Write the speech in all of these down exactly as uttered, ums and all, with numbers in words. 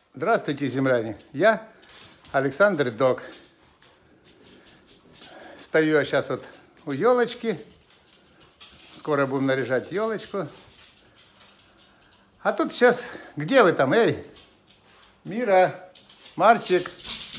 Здравствуйте, земляне! Я Александр Док. Стою я сейчас вот у елочки. Скоро будем наряжать елочку. А тут сейчас... Где вы там? Эй! Мира! Марчик!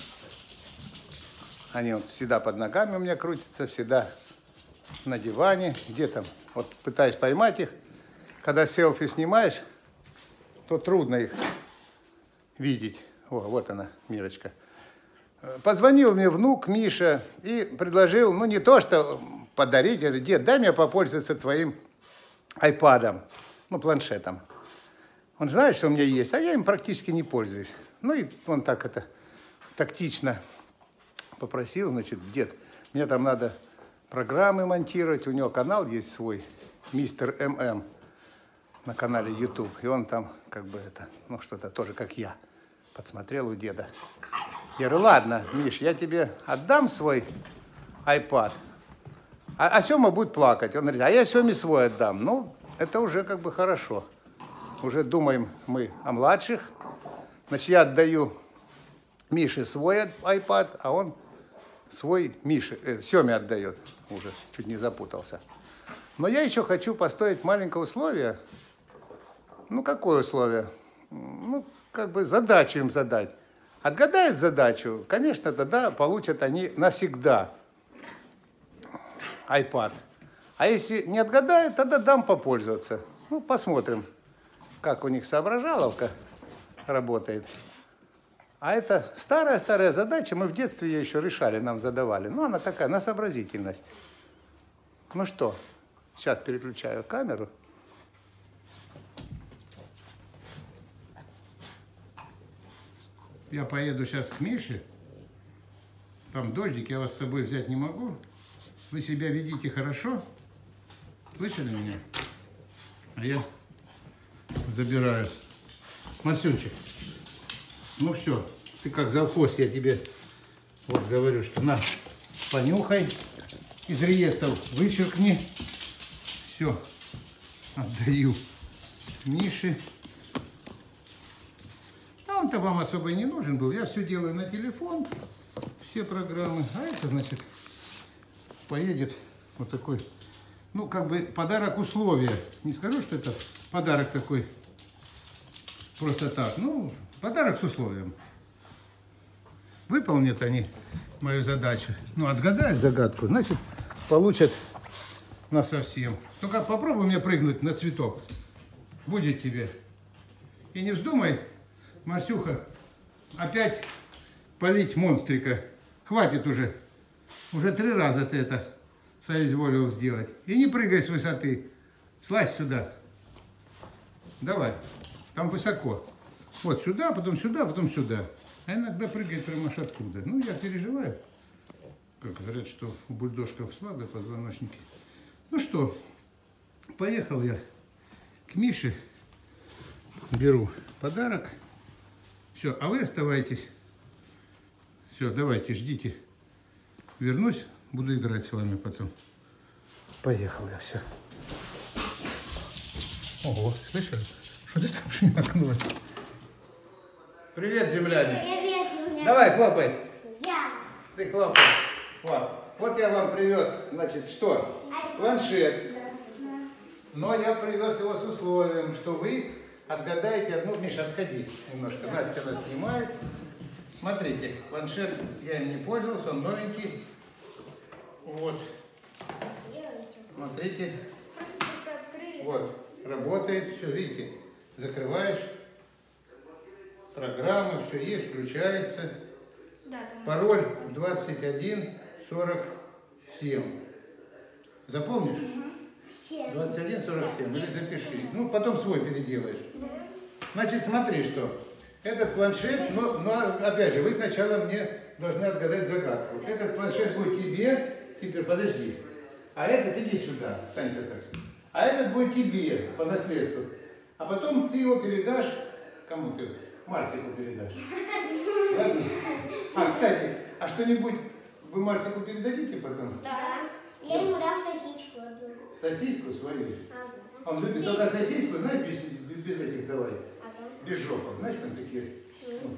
Они вот всегда под ногами у меня крутятся, всегда на диване. Где там? Вот пытаюсь поймать их. Когда селфи снимаешь, то трудно их видеть. О, вот она, Мирочка. Позвонил мне внук Миша и предложил, ну не то, что подарить, говорит, дед, дай мне попользоваться твоим айпадом, ну планшетом. Он знает, что у меня есть, а я им практически не пользуюсь. Ну и он так это тактично попросил, значит, дед, мне там надо программы монтировать, у него канал есть свой, мистер эм эм, на канале YouTube, и он там как бы это, ну что-то тоже как я, подсмотрел у деда. Я говорю, ладно, Миш, я тебе отдам свой айпад, а, а Сема будет плакать. Он говорит, а я Семе свой отдам. Ну, это уже как бы хорошо. Уже думаем мы о младших. Значит, я отдаю Мише свой айпад, а он свой Мише, э, Семе отдает. Уже чуть не запутался. Но я еще хочу поставить маленькое условие. Ну, какое условие? Ну, как бы задачу им задать. Отгадают задачу, конечно, тогда получат они навсегда айпад. А если не отгадают, тогда дам попользоваться. Ну, посмотрим, как у них соображаловка работает. А это старая-старая задача, мы в детстве ее еще решали, нам задавали. Ну, она такая, на сообразительность. Ну что, сейчас переключаю камеру. Я поеду сейчас к Мише. Там дождик, я вас с собой взять не могу. Вы себя ведите хорошо. Слышали меня? А я забираю. Масюнчик, ну все, ты как завхоз, я тебе вот говорю, что на, понюхай, из реестров вычеркни. Все, отдаю Мише. Он-то вам особо и не нужен был. Я все делаю на телефон, все программы. А это, значит, поедет вот такой, ну, как бы подарок условия. Не скажу, что это подарок такой просто так. Ну, подарок с условием. Выполнят они мою задачу. Ну, отгадают загадку, значит, получат насовсем. Только попробуй мне прыгнуть на цветок. Будет тебе. И не вздумай, Марсюха, опять полить монстрика. Хватит уже. Уже три раза ты это соизволил сделать. И не прыгай с высоты. Слазь сюда. Давай. Там высоко. Вот сюда, потом сюда, потом сюда. А иногда прыгает прямо аж оттуда. Ну, я переживаю. Как говорят, что у бульдожков слабые позвоночники. Ну что, поехал я к Мише. Беру подарок. Все, а вы оставайтесь. Все, давайте, ждите. Вернусь, буду играть с вами потом. Поехал я, все. Ого, слышали? Что ты там шмякнулось? Привет, земляне. Привет, земляне. Давай, хлопай. Я. Ты хлопай. Вот. Вот я вам привез, значит, что? Планшет. Но я привез его с условием, что вы отгадаете одну... Миша, отходи немножко. Настя нас снимает. Смотрите, планшет, я им не пользовался, он новенький. Вот. Смотрите. Вот. Работает, все, видите. Закрываешь. Программа, все есть, включается. Пароль двадцать один сорок семь. Запомнишь? двадцать один сорок семь. Или запиши. Ну, потом свой переделаешь. Значит, смотри, что. Этот планшет, но, но опять же, вы сначала мне должны отгадать загадку. Этот планшет будет тебе, теперь подожди. А этот иди сюда, стань так. А этот будет тебе по наследству. А потом ты его передашь, кому ты? Марсику передашь. Ладно? А, кстати, а что-нибудь вы Марсику передадите потом? Да. Я ему дам сосиску одну. Сосиску свою? Ага. Он любит только сосиску, знаешь, без, без этих давай. Ага. Без жопов. Знаешь, там такие, ну,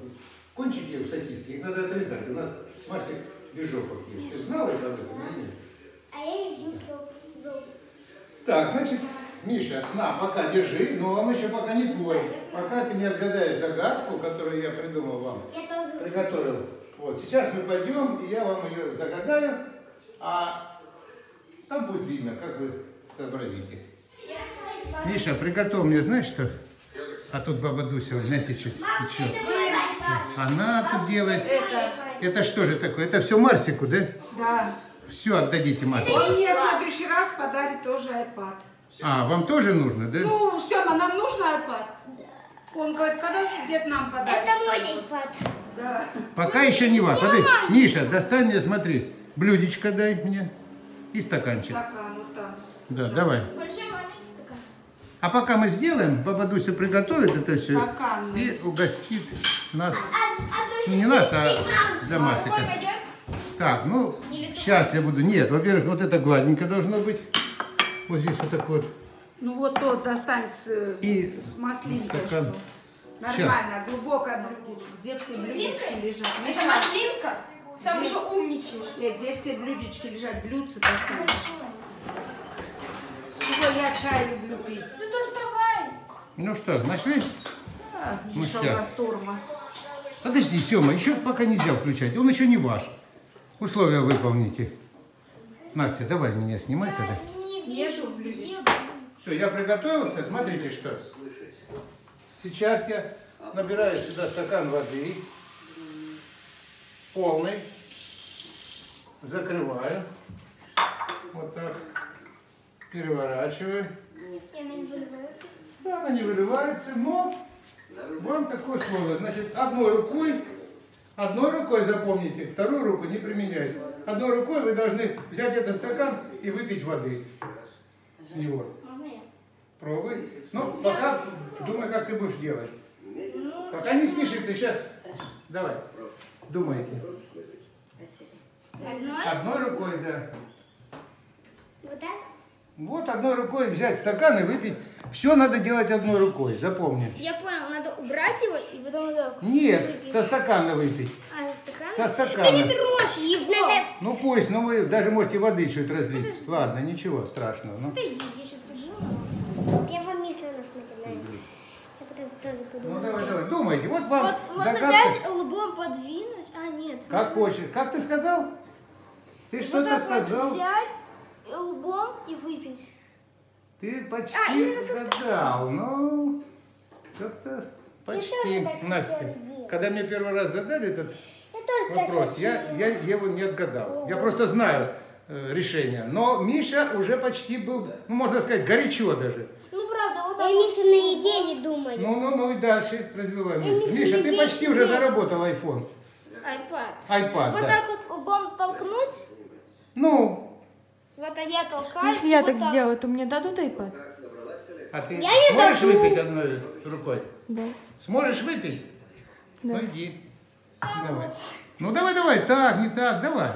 кончики в сосиске, их надо отрезать. У нас Марсик движопок есть. Ты знала это об этом или нет? А я иду зуб. Так, значит, Миша, на, пока держи, но он еще пока не твой. Пока ты не отгадаешь загадку, которую я придумал вам, Я тоже. приготовил. Вот, сейчас мы пойдем, и я вам ее загадаю, а там будет видно, как вы сообразите. Миша, приготовь мне, знаешь что? А тут баба Дуся, знаете, что? Она тут делает. Это, Это что же такое? Это все Марсику, да? да. Все отдадите Марсику. Он мне в следующий раз подарит тоже iPad. А, вам тоже нужно, да? Ну, Сема, нам нужно iPad? Он говорит, когда же дед нам подарит? Это мой iPad. Да. Пока еще не вас. Подожди. Миша, достань мне, смотри, блюдечко дай мне и стаканчик. Стакан, вот так. Да, давай. Большой маленький стакан. А пока мы сделаем, баба Дуся приготовит это все Стакан. и угостит нас. Одну Не нас, а за Марсика. Сколько идет? Так, ну, Или сухой? сейчас я буду. Нет, во-первых, вот это гладненько должно быть. Вот здесь вот так вот. Ну вот тот достань с, И с маслинкой. стакан. Что. Нормально, глубокое блюдечко. Где все блюдечки лежат? Это Миша, маслинка? Сам еще умничаешь. э, где все блюдечки лежат? Блюдце достань. Чего я чай люблю пить? Ну доставай. Ну что, нашли? А, Ну, Миша, у щас. нас тормоз. Подожди, Сема, еще пока нельзя включать. Он еще не ваш. Условия выполните. Настя, давай меня снимай тогда. Нету блюдечек. Все, я приготовился. Смотрите, что. Сейчас я набираю сюда стакан воды. Полный. Закрываю. Вот так. Переворачиваю. И она не выливается. Да, она не выливается, но вам такое слово. Значит, одной рукой, одной рукой запомните, вторую руку не применяйте. Одной рукой вы должны взять этот стакан и выпить воды с него. Можно я? Пробуй. Ну, пока думай, как ты будешь делать. Пока не спеши, ты сейчас. Давай. Думайте. Одной? Одной рукой, да. Вот так? Вот одной рукой взять стакан и выпить. Все надо делать одной рукой, запомни. Я понял, надо убрать его и потом вот так. Нет, выпить. со стакана выпить. А, со стакана? Со стакана. Да не трожь его! Надо... Ну пусть, ну вы даже можете воды чуть разлить. Ладно, ничего страшного. Ну, Подожди, я сейчас поджиму. Я вам мысленно смотрю. Я потом тоже ну подумаю. давай, давай, думайте. Вот вам Вот можно загадка. взять лбом подвинуть. А, нет. Как можно хочешь. Как ты сказал? Ты вот что-то так сказал? Вот взять и лбом и выпить. Ты почти А, именно со угадал. Ну, как-то почти. тоже так Настя, хотела сделать. когда мне первый раз задали этот Я тоже так вопрос, хочу. я, я его не отгадал. Я просто знаю э, решение. Но Миша уже почти был, ну, можно сказать, горячо даже. Ну, правда, вот так. Я Миша на еде не думаю. Ну, ну, ну и дальше развивай мысль. Миша, Миша, ты иди почти сюда. уже заработал айфон. Айпад. Айпад, Вот да. так вот лбом толкнуть. Ну, Вот а я толкаю. Если я вот так сделаю, то мне дадут iPad? а ты Я не сможешь даду. выпить одной рукой? Да. Сможешь выпить? Да. Ну иди. Давай. Ну давай, давай, так, не так, давай.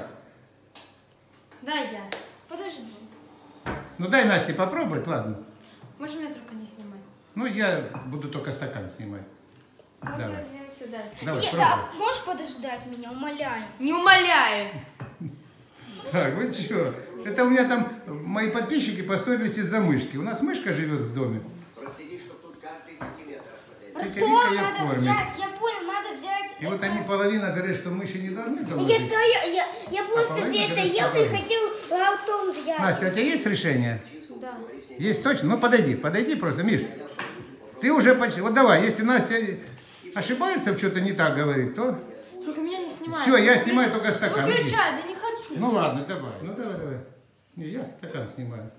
Да, я. Подожди. Ну дай Насте попробовать, ладно. Можешь меня только не снимать? Ну я буду только стакан снимать. Можно Давай, взять сюда. давай, Я- пробуй. да, можешь подождать меня, умоляю. Не умоляю. Так, вы что? Это у меня там мои подписчики поссорились из-за мышки. У нас мышка живет в доме. Проследи, чтобы тут каждый сантиметр осмотрели. Тетя Ртом Вика ее надо кормит. взять, я понял, надо взять. И вот это. они половина говорят, что мыши не должны дома Я, жить. то, я, я, я просто половина же это говорит, ел что и должны. хотел ртом взять. Настя, а у тебя есть решение? Да. Есть точно? Ну подойди, подойди просто, Миш. Ты уже почти... Вот давай, если Настя ошибается, в что-то не так говорит, то... Только меня не снимай. Все, я снимаю только стакан. иди. Выключай, да не хочу. Ну ладно, давай. Ну давай, давай. Не, я стакан снимаю.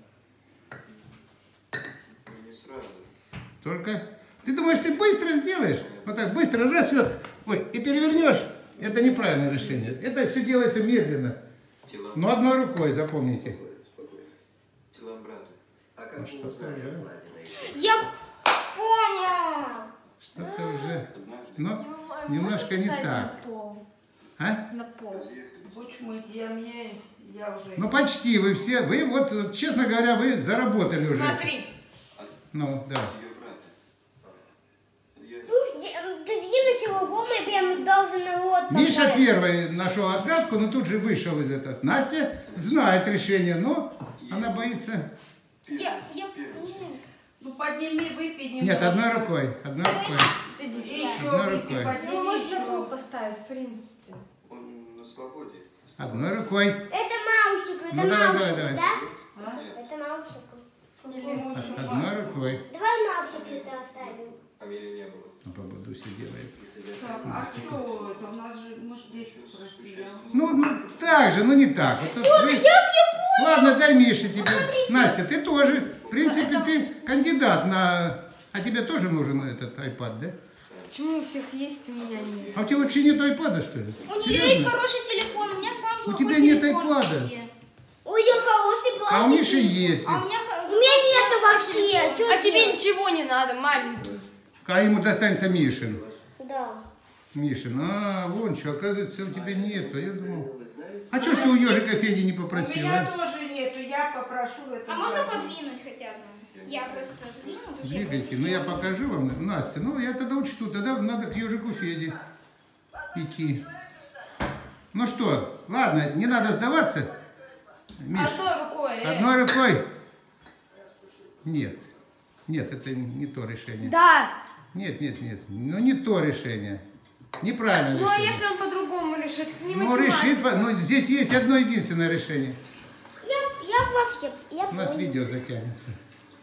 Не сразу. Только... Ты думаешь, ты быстро сделаешь? Вот так быстро, раз, все. Ой, и перевернешь. Это неправильное решение. Это все делается медленно. Телам, Но одной рукой, запомните. спокойно. Телам брата. А как что мы узнали такое? о Владиной? Я понял. Что-то уже... Однажды Ну, Можешь немножко не поставить так. На пол. А? На пол. Будь мыть, я мне, я уже... Ну почти вы все. Вы вот, вот, честно говоря, вы заработали уже. Смотри. Ну, да. ее брата. Я... Ну, я- Ты видишь, лбом я прям дал должен рот Миша попасть. первый нашел отгадку, но тут же вышел из этого. Настя знает решение, но она боится. Я, я, нет. Ну подними, выпей немножко. Нет, одной рукой, одной рукой. Ты И дебил. еще Одной выпей, рукой. подними Ну, можно еще. руку поставить, в принципе. Он на свободе. Одной рукой. Это маусик, это Ну, давай, маусик, давай, давай. да? А? Это маусик. Одной рукой. Давай маусик это оставим. Фамилии не было. А Бабадуся делает. И совет. Так, а что это? У нас же, мы же десять просили. Ну, ну, так же, ну не так. Вот тут вы- Ладно, дай Мише тебе. Настя, ты тоже. В принципе, ты кандидат на... А тебе тоже нужен этот iPad, да? Почему у всех есть, у меня нет? А у тебя вообще нет iPad, что ли? У нее есть Серьезно? хороший телефон, у меня сам У плохой тебя нет телефон iPad. себе. Ой, я хороший план. А у Миши есть. А у меня... У меня нету вообще. Чё А тебе делать? ничего не надо, маленький. А ему достанется Мишин. Да. Мишин, а, вон что, оказывается, у тебя нет. А я думал... А что ж ты у ежика Феди не У попросила? меня а? тоже нету, я попрошу это. А можно делать. подвинуть хотя бы? Я просто отодвину. уже Двигайте, ну я покажу вам, Настя, ну я тогда учту, тогда надо к ежику Феде идти. Ну что, ладно, не надо сдаваться. Миш, Одной рукой. э. одной рукой? Нет, нет, это не то решение. Да. Нет, нет, нет, ну не то решение. Неправильное Ну а решение. если он по-другому решит? Не Ну математика. решит, ну здесь есть одно единственное решение. Я, я вообще, я У нас понял. видео затянется.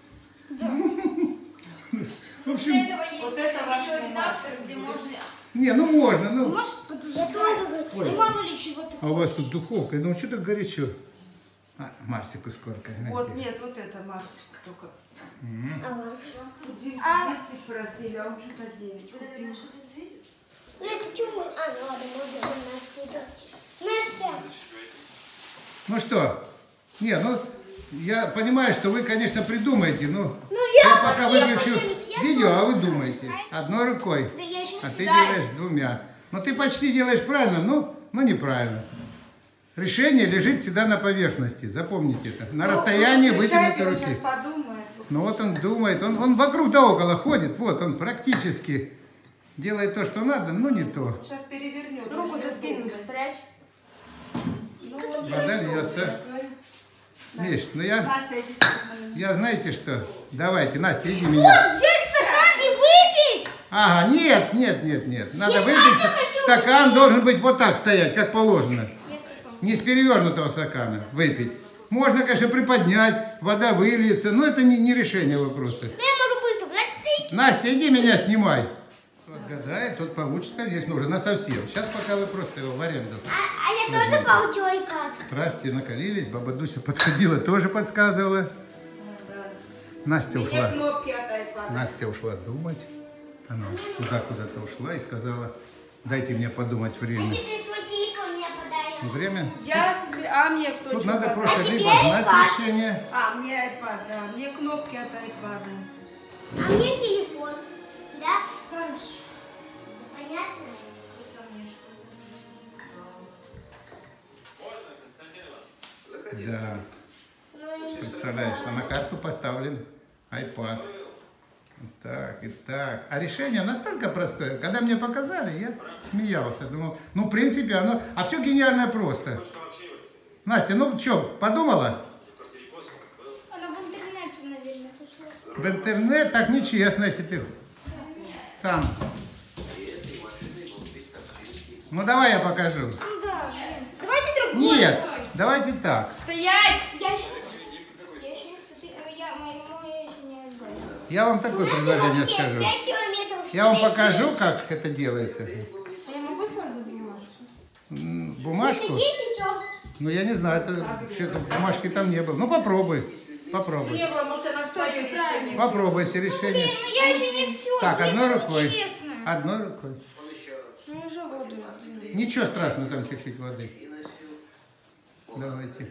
В Для общем, этого есть Вот это ваш видеоредактор, где можно... не, ну можно, ну. Можешь Я подождать? тоже Ну мало ли чего-то. А у вас тут духовка, ну что так горячо? А, Марсику сколько? Вот нет, вот это Марсик только. Ага. Тут де- А- десять просили, а он что-то девять купил. Ну это чего? А, ну ладно, можно Настя. Настя. Ну что? Не, ну я понимаю, что вы, конечно, придумаете, но Ну я я пока вообще выключу подумала, я видео, а вы думаете. Одной рукой. Да я еще не А ты знаю. делаешь двумя. Ну ты почти делаешь правильно, ну, ну неправильно. Решение лежит всегда на поверхности, запомните это. На расстоянии вытянутой Он руки. сейчас подумает. Ну вот он думает, он, он вокруг да около ходит, вот он практически делает то, что надо, но не то. Сейчас перевернет. Руку уже за спину долго. спрячь. Ну, он же Вода долго, льется. я говорю. Миш, ну я, Настя, иди сюда. я знаете что? Давайте, Настя, иди меня. Вот, взять стакан и выпить! Ага, нет, нет, нет, нет. Надо выпить. Стакан должен быть вот так стоять, как положено. Не с перевернутого стакана выпить. Можно, конечно, приподнять, вода выльется, но это не, не решение вопроса. Да я могу быстро. Да ты- Настя, иди меня снимай. Отгадает, тот получит, конечно, уже на совсем. Сейчас пока вы просто его в аренду. А, а я тоже получу iPad. Страсти накалились, баба Дуся подходила, тоже подсказывала. Настя Мне ушла. кнопки от iPad. Настя ушла думать. Она туда куда-то ушла и сказала, дайте мне подумать время. Ты свой телефон мне подаришь. Время? Я тебе, а мне кто Тут что надо подарил? просто А либо тебе знать iPad. решение. А, мне iPad, да. Мне кнопки от iPad. А мне телефон. Да? Хорошо. Понятно? Да. Ну, и- Представляешь, что на карту поставлен iPad. Вот так и так. А решение настолько простое. Когда мне показали, я смеялся. Думал, ну, в принципе, оно... А все гениально просто. Настя, ну что, подумала? Она в интернете, наверное, пошла. В интернет так нечестно, если ты там. Ну, давай я покажу. Ну да, блин. Давайте другой. Нет, давайте так. Стоять! Я еще... Я еще не... сты- э, Я... Моему я еще не отдаю. Я вам такое предложение Вообще, скажу. пять километров. Я вам пройти. покажу, как это делается. А я могу использовать бумажку? М, Бумажку? Десять, о. Ну, я не знаю, это что-то бумажки там не было. Ну, попробуй. Попробуй. Не было, может, она свое решение. Попробуй, если решение. Блин, ну я еще не все. Так, одной рукой. Честно. Одной рукой. Ну уже воду разлили. Ничего страшного, там чуть-чуть воды. Давайте.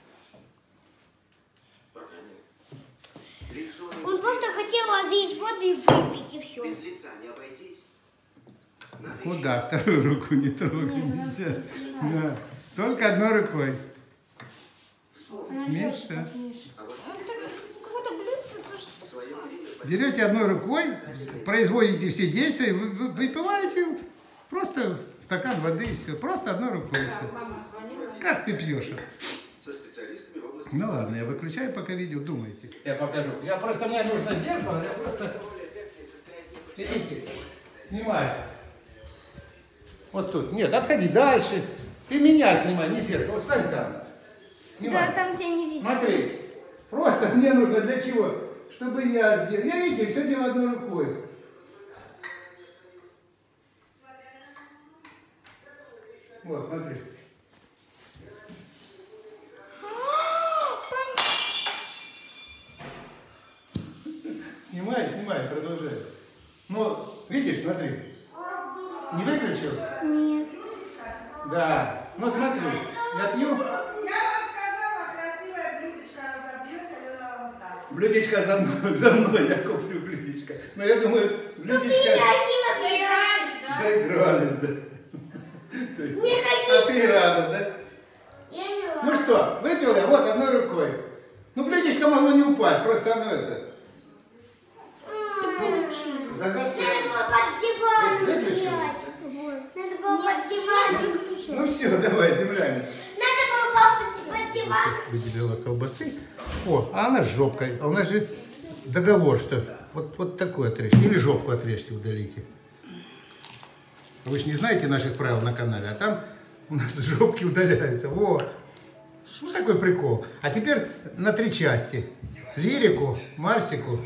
Он просто хотел разлить воду и выпить, и все. Без лица не обойтись. Куда? Вторую руку не трогай, нельзя. Да. Только одной рукой. Меньше. Ну, так, какое-то блюдце, то что... В свое время Берете одной рукой, производите все действия, вы- вы- выпиваете Просто стакан воды и все. Просто одной рукой. Да, Все. мама звонила. Как ты пьешь? Со специалистами в области... Ну ладно, я выключаю пока видео, думайте. Я покажу. Я просто, мне нужно зеркало, я просто... Видите? Снимаю. Вот тут. Нет, отходи дальше. Ты меня снимай, не зеркало. Вот стань там. Снимай. Да, там, где не видно. Смотри. Просто мне нужно для чего? Чтобы я сделал. Я, видите, все делаю одной рукой. Вот, смотри. Снимай, снимай, продолжай. Ну, видишь, смотри. Не выключил? Нет. Да. Ну смотри, я пью. Я вам сказала, красивое блюдечко разобьете, Лена вам даст. Блюдечко за мной, за мной я куплю блюдечко. Но я думаю, блюдечко... Доигрались, да? Доигрались, да. Не А ходи. ты рада, да? Я не Ну что, выпил я вот одной рукой. Ну, блюдечко могло не упасть, просто оно это... Загадка. Надо было под диван Выключил? взять. Надо было под диван. Ну все, давай, земляне. Надо было под, под диван. Выделила колбасы. О, а она с жопкой. А у нас же договор, что вот, вот такой отрежьте. Или жопку отрежьте, удалите. Вы же не знаете наших правил на канале, а там у нас жопки удаляются. Во! Ну, такой прикол. А теперь на три части. Лирику, Марсику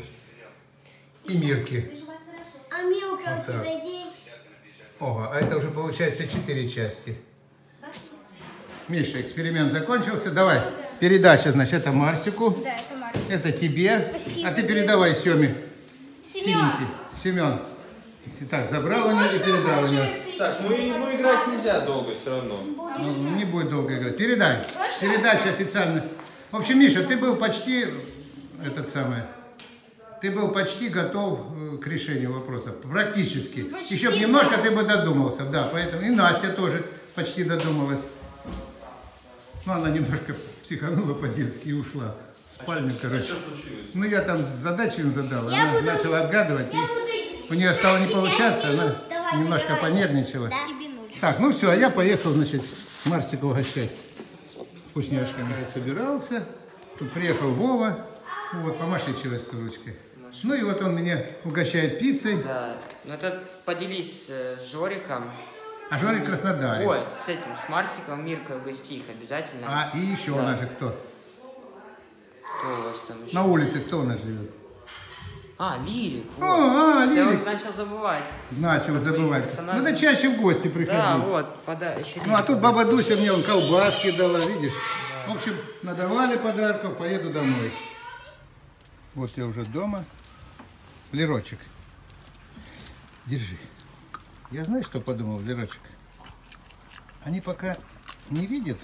и Мирки. А Милка Вот у так. тебя есть? Ого, а это уже получается четыре части. Миша, эксперимент закончился. Давай, передача, значит, это Марсику. Да, это Марк. Это тебе. Спасибо. А ты передавай Семе. Семен. Семен. Итак, забрал у него и передал у него. Так, ну ему играть нельзя долго все равно. Ну, не будет долго играть. Передай. Передача официально. В общем, Миша, ты был почти этот самый. Ты был почти готов э, к решению вопроса. Практически. Почти, Еще бы немножко ты бы додумался. Да, поэтому и Настя тоже почти додумалась. Ну, она немножко психанула по-детски и ушла в спальню, короче. Что случилось? Ну, я там задачу им задал, Я она буду- начала отгадывать. Я и буду... у нее стало не Настя, получаться, пять она минут. Давай, немножко давай. понервничала. Да. Тебе нужно. Так, ну все, а я поехал, значит, Марсика угощать вкусняшками. Я собирался, тут приехал Вова, вот, помаши через ручкой. Ну и вот он меня угощает пиццей, Да, ну это поделись э, с Жориком. а Жорик в Краснодаре. Ой, с этим, с Марсиком, Миркой угости их обязательно. А и еще у Да. нас же кто? Кто у вас там еще? На улице кто у нас живет? А, Лирик. О, Вот. а, Что я Лирик. уже начал забывать. Начал забывать. персонажи. Надо чаще в гости приходить. Да, вот, пода... еще Ну, а Лирик тут баба угости. Дуся мне он колбаски дала, видишь? В общем, надавали подарков, поеду домой. Вот я уже дома. Лерочек, держи. Я знаю, что подумал, Лерочек. Они пока не видят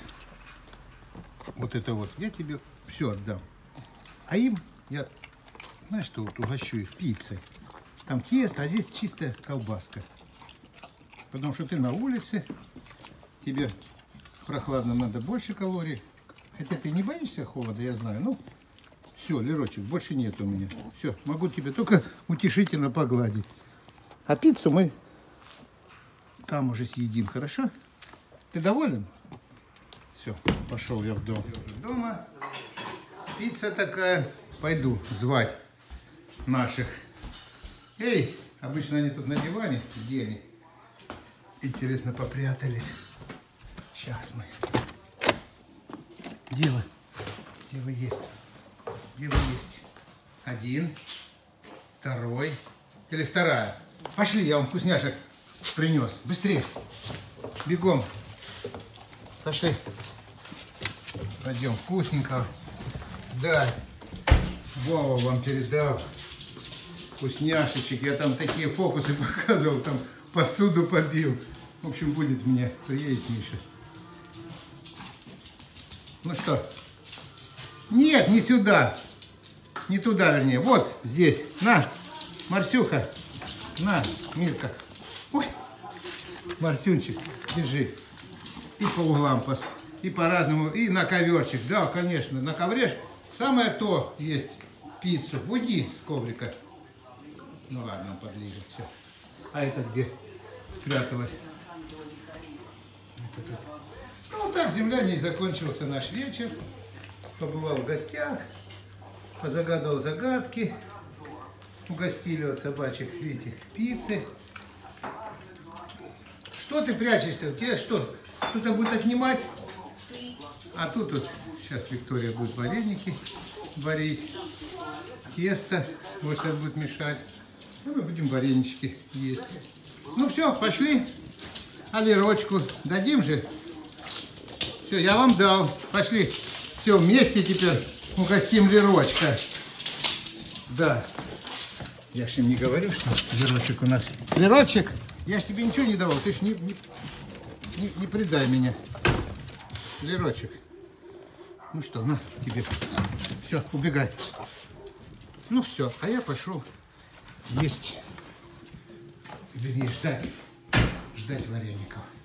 вот это вот, я тебе все отдам. А им я, знаешь что, вот угощу их пиццей. Там тесто, а здесь чистая колбаска. Потому что ты на улице, тебе прохладно надо больше калорий. Хотя ты не боишься холода, я знаю. Ну, все, Лерочек, больше нет у меня. Все, могу тебе только утешительно погладить. А пиццу мы там уже съедим, хорошо? Ты доволен? Все, пошел я в дом. Я уже дома. Пицца такая. Пойду звать наших. Эй, обычно они тут на диване. Где они? Интересно, попрятались. Сейчас мы. Где вы? Где вы есть? Где вы есть? Один, второй или вторая. Пошли, я вам вкусняшек принес. Быстрее. Бегом. Пошли. Пойдем вкусненького. Да. Вова вам передал вкусняшечек. Я там такие фокусы показывал, там посуду побил. В общем, будет мне приедет Миша. Ну что? Нет, не сюда. Не туда, вернее. Вот здесь. На, Марсюха. На, Мирка. Ой, Марсюнчик, держи. И по углам, пос- и по-разному. И на коверчик. Да, конечно, на ковре ж самое то есть пиццу. Уйди с коврика. Ну ладно, он подлежит. Все. А это где спряталась? Ну, вот так, земляне, и закончился наш вечер. Побывал в гостях, позагадывал загадки. Угостили от собачек, видите, пиццы. Что ты прячешься? Тебе что, кто-то будет отнимать? А тут вот сейчас Виктория будет вареники варить, тесто вот сейчас будет мешать. Ну, мы будем варенички есть. Ну все, пошли. А Лерочку дадим же? Все, я вам дал. Пошли. Все, вместе теперь угостим Лерочка. Да. Я ж им не говорю, что Лерочек у нас. Лерочек, я ж тебе ничего не давал. Ты ж не, не, не, не предай меня. Лерочек. Ну что, на тебе. Все, убегай. Ну все, а я пошел есть. Вернее, ждать. Ждать вареников.